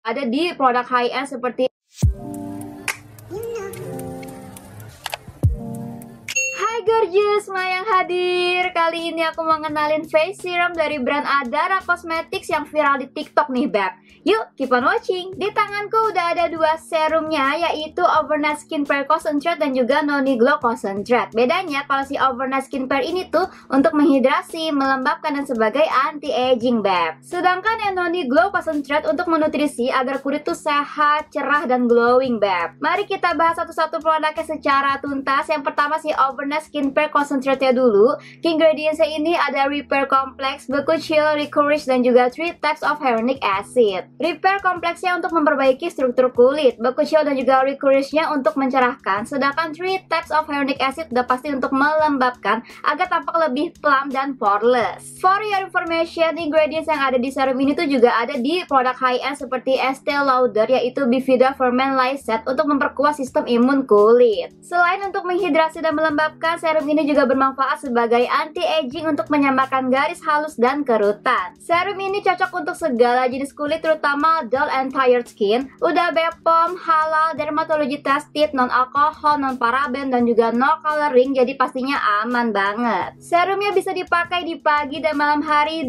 ada di produk high-end seperti Hai gorgeous, Mayang hadir. Kali ini aku mau ngenalin face serum dari brand Adara Cosmetics yang viral di TikTok nih, Beb. Yuk, keep on watching. Di tanganku udah ada dua serumnya, yaitu Overnight Skin Pair Concentrate dan juga Noni Glow Concentrate. Bedanya, kalau si Overnight Skin Pair ini tuh untuk menghidrasi, melembabkan, dan sebagai anti-aging, Beb. Sedangkan yang Noni Glow Concentrate untuk menutrisi agar kulit tuh sehat, cerah, dan glowing, Beb. Mari kita bahas satu-satu produknya secara tuntas. Yang pertama si Overnight Skin Pair Concentrate-nya dulu. Ingredientsnya ini ada Repair Complex, Bakuchiol, Licorice, dan juga 3 types of hyaluronic acid. Repair Complex-nya untuk memperbaiki struktur kulit, Bakuchiol dan juga Licorice-nya untuk mencerahkan, sedangkan 3 types of hyaluronic acid udah pasti untuk melembabkan agar tampak lebih plump dan poreless. For your information, ingredients yang ada di serum ini tuh juga ada di produk high-end seperti Estee Lauder, yaitu Bifida Ferment Lysate untuk memperkuat sistem imun kulit. Selain untuk menghidrasi dan melembabkan, serum ini juga bermanfaat sebagai anti-aging untuk menyamakan garis halus dan kerutan. Serum ini cocok untuk segala jenis kulit, terutama dull and tired skin. Udah BPOM, halal, dermatology tested, non alkohol, non paraben, dan juga no coloring, jadi pastinya aman banget. Serumnya bisa dipakai di pagi dan malam hari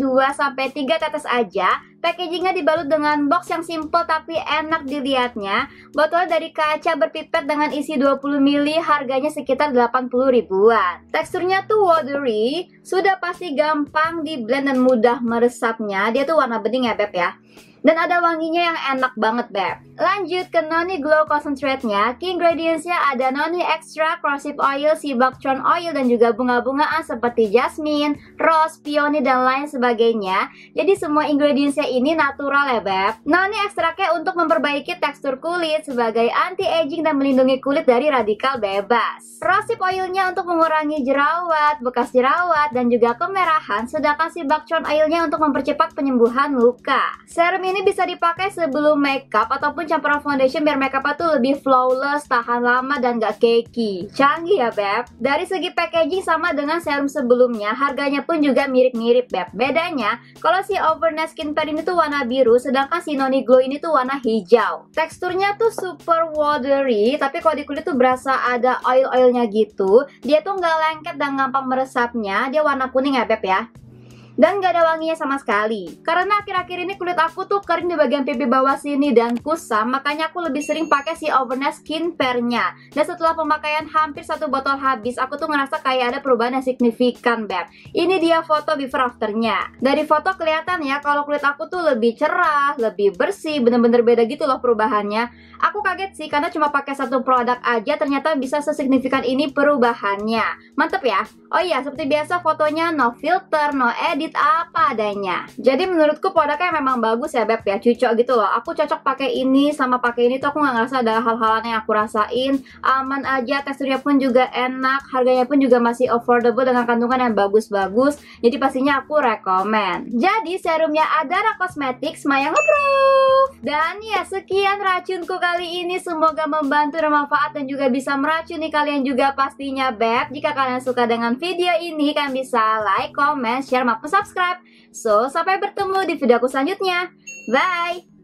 2-3 tetes aja. Packagingnya dibalut dengan box yang simple tapi enak dilihatnya. Botol dari kaca berpipet dengan isi 20 ml, harganya sekitar 80 ribuan. Teksturnya tuh watery, sudah pasti gampang di blend dan mudah meresapnya. Dia tuh warna bening ya, Beb ya. Dan ada wanginya yang enak banget, Beb. Lanjut ke Noni Glow Concentrate-nya. Key ingredients-nya ada Noni Extra, Rosehip Oil, Sea Buckthorn Oil, dan juga bunga-bungaan seperti jasmine, rose, peony, dan lain sebagainya. Jadi semua ingredients-nya ini natural ya, Beb. Noni ekstraknya untuk memperbaiki tekstur kulit sebagai anti-aging dan melindungi kulit dari radikal bebas. Rosehip Oil-nya untuk mengurangi jerawat, bekas jerawat, dan juga kemerahan. Sedangkan Sea Buckthorn Oil-nya untuk mempercepat penyembuhan luka. Serum ini bisa dipakai sebelum makeup ataupun campuran foundation biar makeupnya tuh lebih flawless, tahan lama, dan gak cakey. Canggih ya, Beb. Dari segi packaging sama dengan serum sebelumnya, harganya pun juga mirip-mirip, Beb. Bedanya, kalau si Overnight Skin Pair ini tuh warna biru, sedangkan si Noni Glow ini tuh warna hijau. Teksturnya tuh super watery, tapi kalau di kulit tuh berasa ada oil-oilnya gitu. Dia tuh nggak lengket dan gampang meresapnya. Dia warna kuning ya, Beb ya. Dan gak ada wanginya sama sekali. Karena akhir-akhir ini kulit aku tuh kering di bagian pipi bawah sini dan kusam, makanya aku lebih sering pakai si Overnight Skin Pair-nya. Dan setelah pemakaian hampir 1 botol habis, aku tuh ngerasa kayak ada perubahan yang signifikan, Beb. Ini dia foto before afternya. Dari foto kelihatan ya kalau kulit aku tuh lebih cerah, lebih bersih, bener-bener beda gitu loh perubahannya. Aku kaget sih karena cuma pakai 1 produk aja ternyata bisa sesignifikan ini perubahannya. Mantep ya. Oh iya, seperti biasa fotonya no filter, no edit, apa adanya. Jadi menurutku produknya memang bagus ya, Beb ya, cocok gitu loh. Aku cocok pakai ini sama pakai ini tuh aku nggak ngerasa ada hal-halan yang aku rasain. Aman aja, teksturnya pun juga enak, harganya pun juga masih affordable dengan kandungan yang bagus-bagus. Jadi pastinya aku rekomen. Jadi serumnya Adara Cosmetics, Mayang approve. Dan ya sekian racunku kali ini, semoga membantu dan manfaat dan juga bisa meracuni kalian juga pastinya, Beb. Jika kalian suka dengan video ini, kalian bisa like, comment, share, maupun subscribe. So, sampai bertemu di videoku selanjutnya. Bye!